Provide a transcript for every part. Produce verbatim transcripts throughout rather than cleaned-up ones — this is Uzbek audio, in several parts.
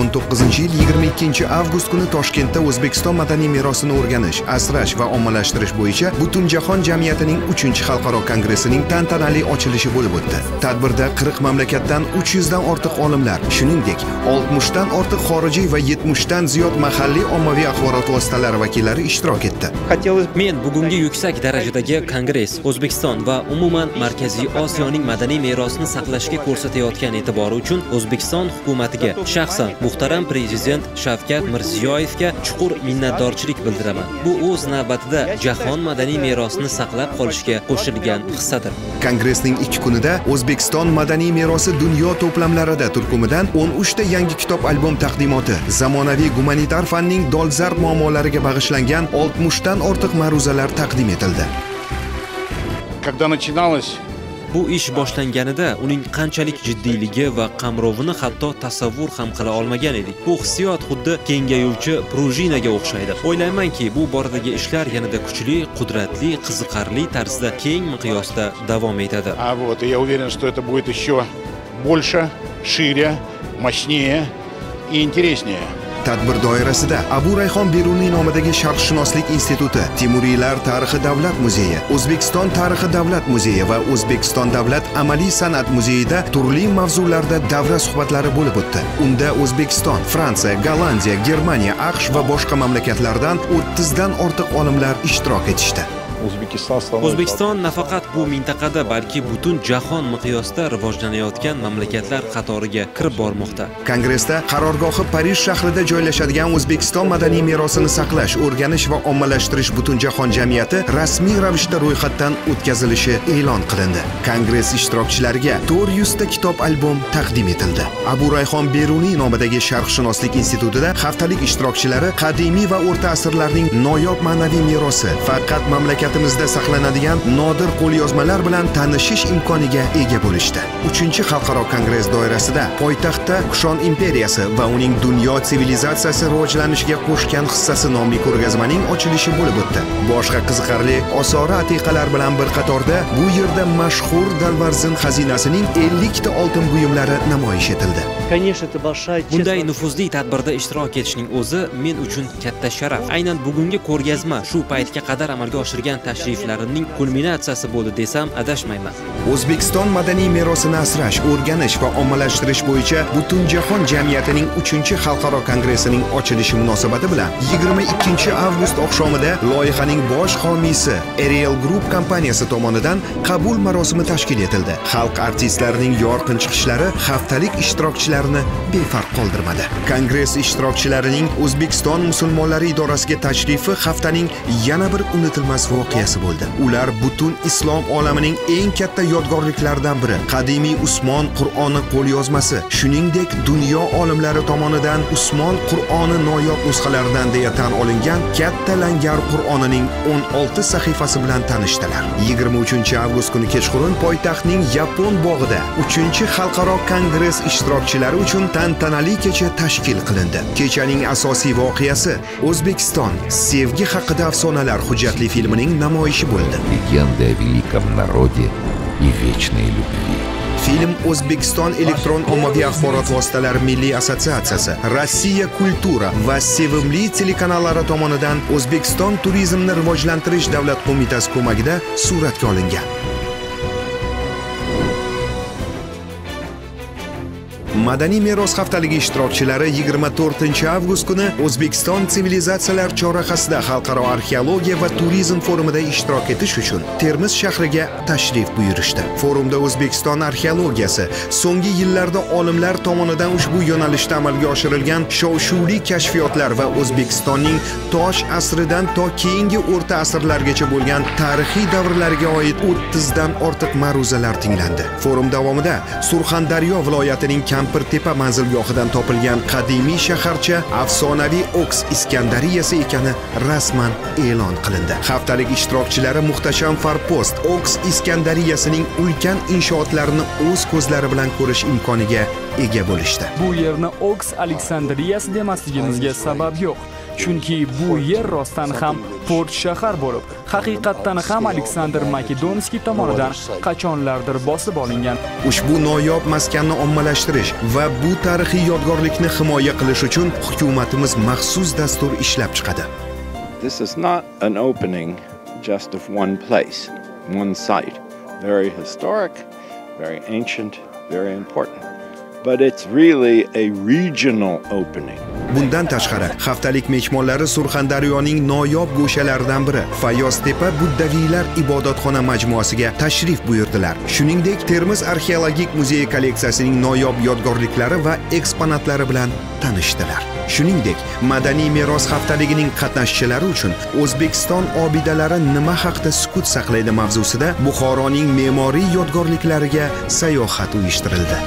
o'n to'qqizinchi yil yigirma ikkinchi avgust kuni Toshkentda O'zbekiston madaniy merosini o'rganish, asrash va ommalashtirish bo'yicha Butunjahon jamiyatining uchinchi xalqaro kongressining tantanali ochilishi bo'lib o'tdi. Tadbirda qirq mamlakatdan uch yuzdan ortiq olimlar, shuningdek, oltmishdan ortiq xorijiy va yetmishdan ziyod mahalliy ommaviy axborot vositalari vakillari ishtirok etdi. Men bugungi yuksak darajadagi kongress O'zbekiston va umuman Markaziy Osiyoning madaniy merosini saqlashga ko'rsatayotgan e'tibori uchun O'zbekiston hukumatiga, shaxsan muhtaram prezident Shavkat Mirziyoyevga chuqur minnatdorchilik bildiraman. Bu o'z navbatida jahon madaniy merosini saqlab qolishga qo'shilgan hissadir. Kongressning ikki kunida O'zbekiston madaniy merosi dunyo to'plamlarida turkumidan o'n uchta yangi kitob albom taqdimoti, zamonaviy gumanitar fanning dolzarb muammolariga bag'ishlangan oltmishdan ortiq ma'ruzalar taqdim etildi. Когда начиналось Bu ish boshlanganida uning qanchalik jiddiyligi va qamrovini hatto tasavvur ham qila olmagan edik. Bu hissiyot xuddi kengayuvchi prujinaga o'xshaydi. O'ylaymanki, bu boradagi ishlar yanada kuchli, qudratli, qiziqarli tarzda keng miqyosda davom etadi. А вот и я уверен, что это будет еще больше, шире, мощнее и интереснее. Tadbir doirasida Abu Rayhon Beruniy nomidagi Sharqshunoslik instituti, Temuriylar tarixi davlat muzeyi, O'zbekiston tarixi davlat muzeyi va O'zbekiston davlat amaliy san'at muzeyida turli mavzularda davra suhbatlari bo'lib o'tdi. Unda O'zbekiston, Fransiya, Gollandiya, Germaniya, AQSh va boshqa mamlakatlardan o'ttizdan ortiq olimlar ishtirok etishdi. O'zbekiston nafaqat bu mintaqada, balki butun jahon miqyosida rivojlanayotgan mamlakatlar qatoriga kirib bormoqda. Kongressda qarorgohi Parij shahrida joylashadigan O'zbekiston madaniy merosini saqlash, o'rganish va ommalashtirish Butunjahon jamiyati rasmiy ravishda ro'yxatdan o'tkazilishi e'lon qilindi. Kongress ishtirokchilariga to'rt yuzta kitob albom taqdim etildi. Abu Rayhon Beruniy nomidagi Sharqshunoslik institutida haftalik ishtirokchilari qadimiy va o'rta asrlarning noyob ma'naviy merosi, faqat mamlakatimizda saqlanadigan nodir qo'lyozmalar bilan tanishish imkoniga ega bo'lishdi. uchinchi xalqaro kongress doirasida poytaxtda Kushon imperiyasi va uning dunyo sivilizatsiyasi rivojlanishiga qo'shgan hissasi nomli ko'rgazmaning ochilishi bo'lib o'tdi. Boshqa qiziqarli osori atiqalar bilan bir qatorda bu yerda mashhur Dalvarzin xazinasining ellikta oltin buyumlari namoyish etildi. Bunday nufuzli tadbirda ishtirok etishning o'zi men uchun katta sharaf. Aynan bugungi ko'rgazma shu paytga qadar amalga oshirgan tashriflarimning kulminatsiyasi bo'ldi desam adashmayman. O'zbekiston madaniy merosini asrash, o'rganish va ommalashtirish bo'yicha Butunjahon jamiyatining uchinchi xalqaro kongressining ochilishi munosabati bilan yigirma ikkinchi avgust oqshomida loyihaning bosh homiysi Ariel Group kompaniyasi tomonidan qabul marosimi tashkil etildi. Xalq artistlarining yorqin chiqishlari haftalik ishtirokchilarini befarq qoldirmadi. Kongress ishtirokchilarining O'zbekiston musulmonlari idorasiga tashrifi haftaning yana bir unutilmas voqeasi bo'ldi. Ular butun islom olamining eng katta yodgorliklaridan biri, qadimiy Usmon Qur'oni qo'lyozmasi, shuningdek dunyo olimlari tomonidan Usmon Qur'oni noyob nusxalaridan deya tan olingan katta langar Qur'onining o'n olti sahifasi bilan tanishdilar. yigirma uchinchi avgust kuni kechqurun poytaxtning Yapon bog'ida uchinchi xalqaro kongress ishtirokchilari uchun tantanali kecha tashkil qilindi. Kechaning asosiy voqeasi O'zbekiston sevgi haqida afsonalar hujjatli filmining namoyishi bo'ldi. Legenda о великом народе и вечной любви. Film O'zbekiston elektron ommaviy axborot vositalari milliy assotsiatsiyasi, Rossiya kultura va sevimli telekanallari tomonidan O'zbekiston turizmni rivojlantirish davlat qo'mitasi ko'magida suratga olingan. Madaniy meros haftaligi ishtirokchilari yigirma to'rtinchi avgust kuni O'zbekiston sivilizatsiyalar chorrahasida xalqaro arxeologiya va turizm forumida ishtirok etish uchun Termiz shahriga tashrif buyurishdi. Forumda O'zbekiston arxeologiyasi, so'nggi yillarda olimlar tomonidan ushbu yo'nalishda amalga oshirilgan shov-shuvli kashfiyotlar va O'zbekistonning tosh asridan to keyingi o'rta asrlargacha bo'lgan tarixiy davrlarga oid o'ttizdan ortiq ma'ruzalar tinglandi. Forum davomida Surxondaryo viloyatining Kampirtepa manzilgohidan topilgan qadimiy shaharcha afsonaviy Oks Iskandariyasi ekani rasman e'lon qilindi. Haftalik ishtirokchilari muhtasham farpost Oks Iskandariyasining ulkan inshootlarini o'z ko'zlari bilan ko'rish imkoniga ega bo'lishdi. Bu yerni Oks Aleksandriyasi demasligimizga sabab yo'q. chunki bu yer rostdan ham port shahar bo'lib, haqiqatdan ham Aleksandr Makedonskiy tomonidan qachonlardir bosib olingan. Ushbu noyob maskanni ommalashtirish va bu tarixiy yodgorlikni himoya qilish uchun hukumatimiz maxsus dastur ishlab chiqadi. This is not an opening just of one place, one site. Very historic, very ancient, very important. But it's really a regional opening. Bundan tashqari, haftalik mehmonlari Surxondaryoning noyob go'shalaridan biri Fayoztepa Buddaviylar ibodatxona majmuasiga tashrif buyurdilar. Shuningdek, Termiz arxeologik muzeyi kolleksiyasining noyob yodgorliklari va eksponatlari bilan tanishdilar. Shuningdek, madaniy meros haftaligining qatnashchilari uchun O'zbekiston obidalari nima haqida sukut saqlaydi mavzusida Buxoroning me'moriy yodgorliklariga sayohat uyushtirildi.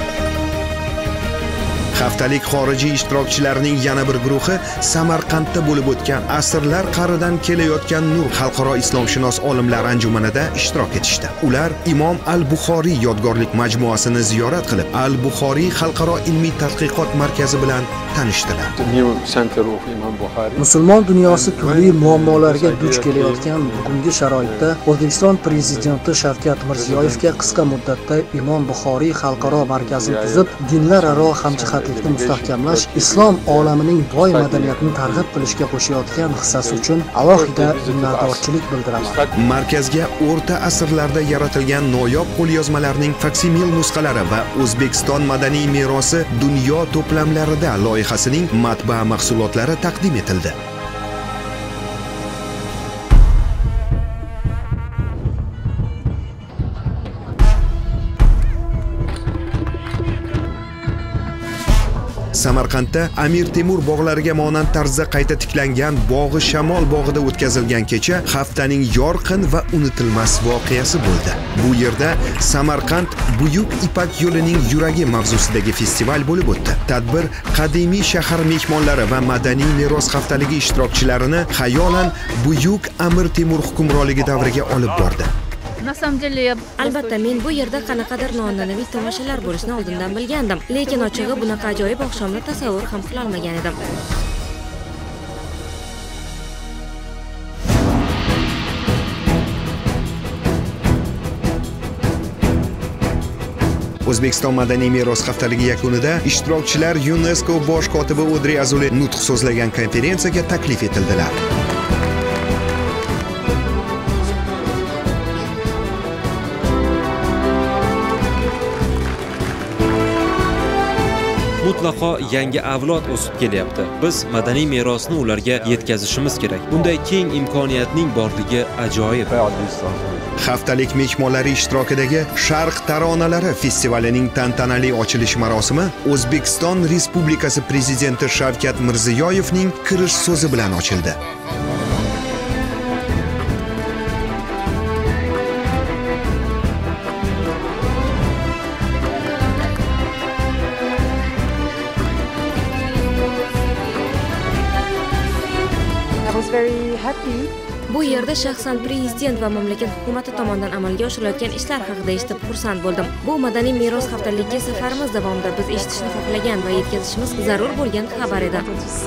Haftalik xorijiy ishtirokchilarining yana bir guruhi Samarqandda bo'lib o'tgan asrlar qa'ridan kelayotgan nur xalqaro islomshunos olimlar anjumanida ishtirok etishdi. Ular Imom al-Buxoriy yodgorlik majmuasini ziyorat qilib, al-Buxoriy xalqaro ilmiy tadqiqot markazi bilan tanishdilar. Musulmon dunyosi turli muammolarga duch kelayotgan bugungi sharoitda O'zbekiston prezidenti Shavkat Mirziyoyevga qisqa muddatda Imom Buxoriy xalqaro markazini tuzib, dinlararo hamjihatlikni mustahkamlash, islom olamining boy madaniyatini targ'ib qilishga qo'shayotgan hissasi uchun alohida minnatdorchilik bildiraman. Markazga o'rta asrlarda yaratilgan noyob qo'lyozmalarning faksimil nusxalari va O'zbekiston madaniy merosi dunyo to'plamlarida loyihasining matbaa mahsulotlari taqdim etildi. Samarqandda Amir Temur bog'lariga monand tarzda qayta tiklangan Bog'i Shamol bog'ida o'tkazilgan kecha haftaning yorqin va unutilmas voqeasi bo'ldi. Bu yerda Samarqand Buyuk Ipak yo'lining yuragi mavzusidagi festival bo'lib o'tdi. Tadbir qadimiy shahar mehmonlari va madaniy meros haftaligi ishtirokchilarini xayolan Buyuk Amir Temur hukmronligi davriga olib bordi. Albatta, men bu yerda qanaqadir noan'anaviy tomoshalar bo'lishini oldindan bilgandim, lekin ochig'i bunaqa ajoyib oqshomni tasavvur ham qila olmagan edim. O'zbekiston madaniy meros haftaligi yakunida ishtirokchilar UNESCO bosh kotibi Audrey Azoulay nutq so'zlagan konferensiyaga taklif etildilar. Mutlaqo yangi avlod o'sib kelyapti. Biz madaniy merosni ularga yetkazishimiz kerak. Bunday keng imkoniyatning borligi ajoyib. Haftalik mehmonlari ishtirokidagi Sharq taronalari festivalining tantanali ochilish marosimi O'zbekiston Respublikasi prezidenti Shavkat Mirziyoyevning kirish so'zi bilan ochildi. Bu yerda shaxsan prezident va mamlakat hukumati tomonidan amalga oshirilayotgan ishlar haqida eshitib xursand bo'ldim. Bu madaniy meros haftaligiga safarimiz davomida biz eshitishni xohlagan va yetkazishimiz zarur bo'lgan xabar edi.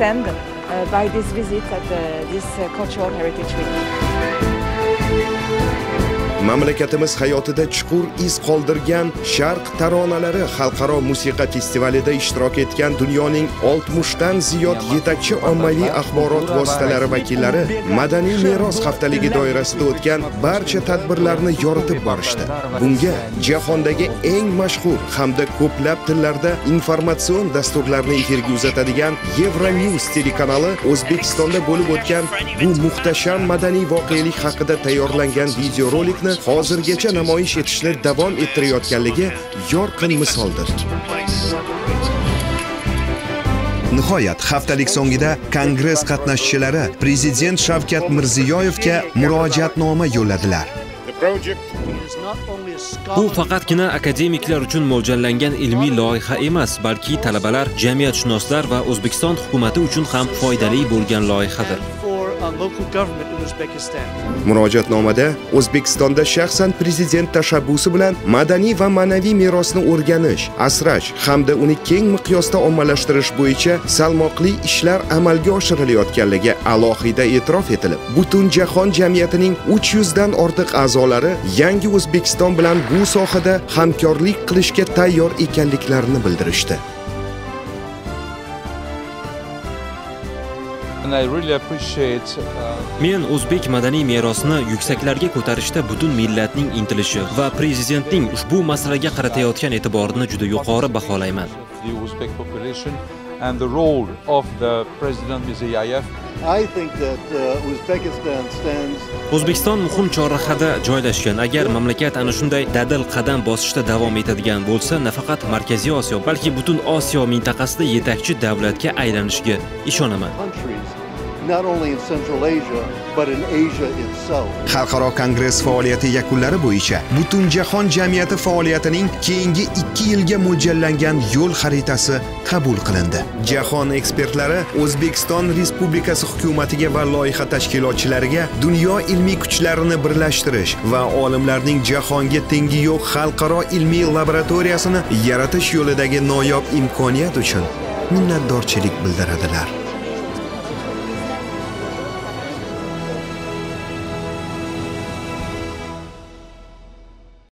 Mamlakatimiz hayotida chuqur iz qoldirgan Sharq taronalari xalqaro musiqa festivalida ishtirok etgan dunyoning oltmishdan ziyod yetakchi ommaviy axborot vositalari vakillari madaniy meros haftaligi doirasida o'tgan barcha tadbirlarni yoritib borishdi. Bunga jahondagi eng mashhur hamda ko'plab tillarda informatsion dasturlarni efirga uzatadigan Euronews telekanali O'zbekistonda bo'lib o'tgan bu muhtasham madaniy voqelik haqida tayyorlangan videorolikni hozirgacha namoyish etishni davom ettirayotganligi yorqin misoldir. Nihoyat haftalik so'ngida kongress qatnashchilari prezident Shavkat Mirziyoyevga murojaatnoma yo'lladilar. Bu faqatgina akademiklar uchun mo'ljallangan ilmiy loyiha emas, balki talabalar, jamiyatshunoslar va O'zbekiston hukumati uchun ham foydali bo'lgan loyihadir. Murojaatnomada O'zbekistonda shaxsan prezident tashabbusi bilan madaniy va ma'naviy merosni o'rganish, asrash hamda uni keng miqyosda ommalashtirish bo'yicha salmoqli ishlar amalga oshirilayotganligi alohida e'tirof etilib, butun jahon jamiyatining uch yuz dan ortiq a'zolari yangi O'zbekiston bilan bu sohada hamkorlik qilishga tayyor ekanliklarini bildirishdi. Men o'zbek madaniy merosini yuksaklarga ko'tarishda butun millatning intilishi va prezidentning ushbu masalaga qaratayotgan e'tiborini juda yuqori baholayman. And the role of the President Mirziyoyev. I think that uh, Uzbekistan stands. O'zbekiston muhim chorrahada joylashgan. Agar mamlakat ana shunday dadil qadam bosishda davom etadigan bo'lsa, nafaqat Markaziy Osiyo, balki butun Osiyo mintaqasida yetakchi davlatga aylanishiga ishonaman. Not only in Central Asia, but in Asia itself. Xalqaro kongress faoliyati yakunlari bo'yicha butun jahon jamiyati faoliyatining keyingi ikki yilga mo'ljallangan yo'l xaritasi qabul qilindi. Jahon ekspertlari O'zbekiston Respublikasi hukumatiga va loyiha tashkilotchilariga dunyo ilmiy kuchlarini birlashtirish va olimlarning jahonga tengi yo'q xalqaro ilmiy laboratoriyasini yaratish yo'lidagi noyob imkoniyat uchun minnatdorchilik bildiradilar.